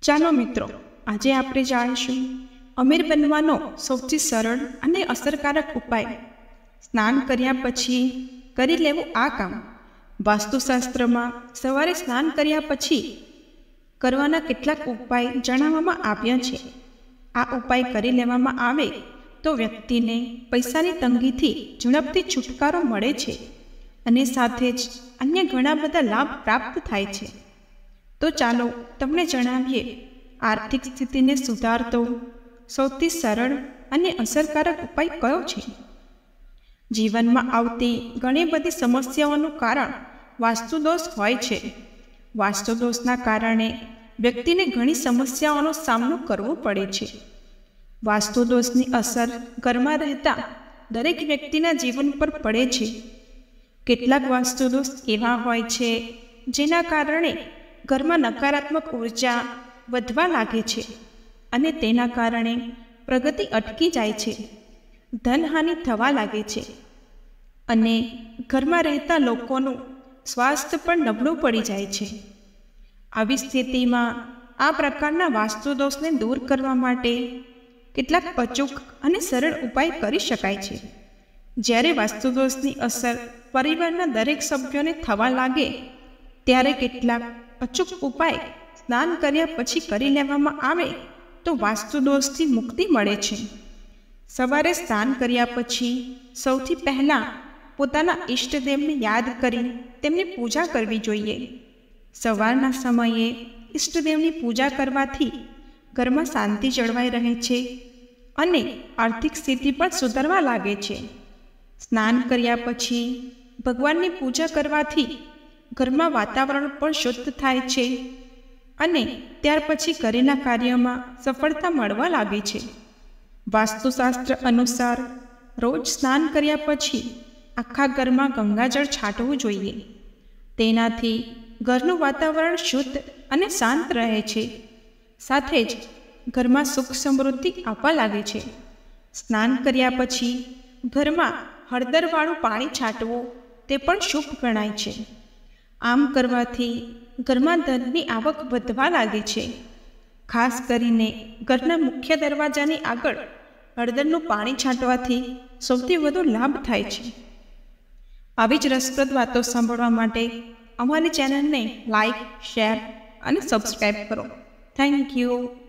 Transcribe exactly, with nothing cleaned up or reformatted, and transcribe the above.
ચાલો મિત્રો, આજે આપણે જાણીશું અમીર બનવાનો સૌથી સરળ અને અસરકારક ઉપાય. સ્નાન કર્યા પછી કરી લેવું આ કામ. વાસ્તુશાસ્ત્રમાં સવારે સ્નાન કર્યા પછી કરવાના કેટલાક ઉપાય જણાવવામાં આવ્યા છે. આ ઉપાય કરી લેવામાં આવે તો વ્યક્તિને પૈસાની તંગીથી ઝડપથી છુટકારો મળે છે અને સાથે જ અન્ય ઘણા બધા લાભ પ્રાપ્ત થાય છે. તો ચાલો તમને જણાવીએ આર્થિક સ્થિતિને સુધારતો સૌથી સરળ અને અસરકારક ઉપાય કયો છે. જીવનમાં આવતી ઘણી બધી સમસ્યાઓનું કારણ વાસ્તુદોષ હોય છે. વાસ્તુદોષના કારણે વ્યક્તિને ઘણી સમસ્યાઓનો સામનો કરવો પડે છે. વાસ્તુદોષની અસર ઘરમાં રહેતા દરેક વ્યક્તિના જીવન પર પડે છે. કેટલાક વાસ્તુદોષ એવા હોય છે જેના કારણે ઘરમાં નકારાત્મક ઉર્જા વધવા લાગે છે અને તેના કારણે પ્રગતિ અટકી જાય છે, ધનહાનિ થવા લાગે છે અને ઘરમાં રહેતા લોકોનું સ્વાસ્થ્ય પણ નબળું પડી જાય છે. આવી સ્થિતિમાં આ પ્રકારના વાસ્તુદોષને દૂર કરવા માટે કેટલાક અચૂક અને સરળ ઉપાય કરી શકાય છે. જ્યારે વાસ્તુદોષની અસર પરિવારના દરેક સભ્યોને થવા લાગે ત્યારે કેટલાક અચૂક ઉપાય સ્નાન કર્યા પછી કરી લેવામાં આવે તો વાસ્તુદોષથી મુક્તિ મળે છે. સવારે સ્નાન કર્યા પછી સૌથી પહેલાં પોતાના ઈષ્ટદેવને યાદ કરી તેમની પૂજા કરવી જોઈએ. સવારના સમયે ઈષ્ટદેવની પૂજા કરવાથી ઘરમાં શાંતિ જળવાઈ રહે છે અને આર્થિક સ્થિતિ પણ સુધરવા લાગે છે. સ્નાન કર્યા પછી ભગવાનની પૂજા કરવાથી ઘરમાં વાતાવરણ પણ શુદ્ધ થાય છે અને ત્યાર પછી કરેલા કાર્યમાં સફળતા મળવા લાગે છે. વાસ્તુશાસ્ત્ર અનુસાર રોજ સ્નાન કર્યા પછી આખા ઘરમાં ગંગાજળ છાંટવું જોઈએ. તેનાથી ઘરનું વાતાવરણ શુદ્ધ અને શાંત રહે છે. સાથે જ ઘરમાં સુખ સમૃદ્ધિ આવવા લાગે છે. સ્નાન કર્યા પછી ઘરમાં હળદરવાળું પાણી છાંટવું તે પણ શુભ ગણાય છે. આમ કરવાથી ઘરમાં ધનની આવક વધવા લાગે છે. ખાસ કરીને ઘરના મુખ્ય દરવાજાની આગળ હળદરનું પાણી છાંટવાથી સૌથી વધુ લાભ થાય છે. આવી જ રસપ્રદ વાતો સાંભળવા માટે અમારી ચેનલને લાઈક, શેર અને સબસ્ક્રાઈબ કરો. Thank you.